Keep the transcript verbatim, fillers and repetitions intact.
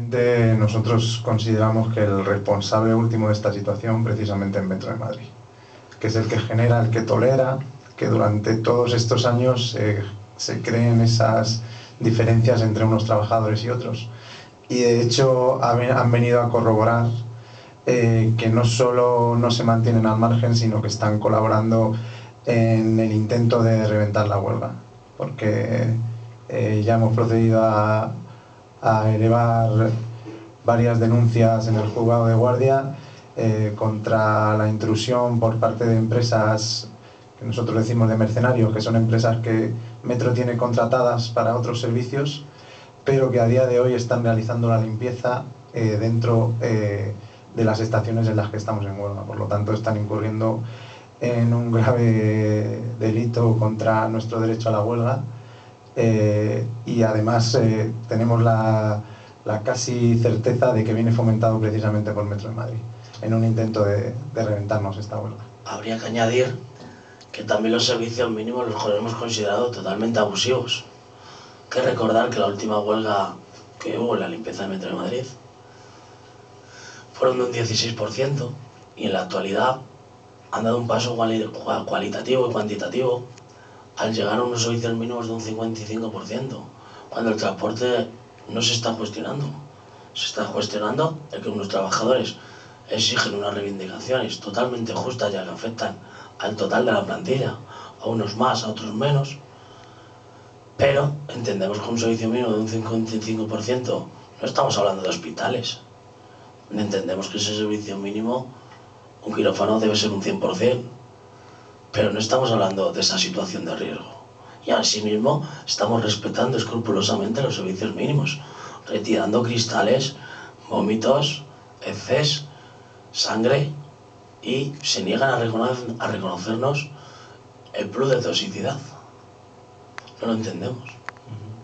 Realmente nosotros consideramos que el responsable último de esta situación precisamente es Metro de Madrid, que es el que genera, el que tolera que durante todos estos años eh, se creen esas diferencias entre unos trabajadores y otros. Y de hecho han venido a corroborar eh, que no solo no se mantienen al margen, sino que están colaborando en el intento de reventar la huelga, porque eh, ya hemos procedido a, a elevar varias denuncias en el juzgado de guardia eh, contra la intrusión por parte de empresas que nosotros decimos de mercenarios, que son empresas que Metro tiene contratadas para otros servicios, pero que a día de hoy están realizando la limpieza eh, dentro eh, de las estaciones en las que estamos en huelga. Por lo tanto, están incurriendo en un grave delito contra nuestro derecho a la huelga eh, y además eh, tenemos la, la casi certeza de que viene fomentado precisamente por Metro de Madrid en un intento de, de reventarnos esta huelga. Habría que añadir que también los servicios mínimos los hemos considerado totalmente abusivos. Hay que recordar que la última huelga que hubo en la limpieza de Metro de Madrid fueron de un dieciséis por ciento y en la actualidad han dado un paso cualitativo y cuantitativo al llegar a unos servicios mínimos de un cincuenta y cinco por ciento, cuando el transporte no se está cuestionando. Se está cuestionando el que unos trabajadores exigen unas reivindicaciones totalmente justas ya que afectan al total de la plantilla, a unos más, a otros menos, pero entendemos que un servicio mínimo de un cincuenta y cinco por ciento no estamos hablando de hospitales. Entendemos que ese servicio mínimo, un quirófano debe ser un cien por ciento, pero no estamos hablando de esa situación de riesgo. Y asimismo estamos respetando escrupulosamente los servicios mínimos, retirando cristales, vómitos, heces, sangre, y se niegan a, reconocer, a reconocernos el plus de toxicidad. No lo entendemos.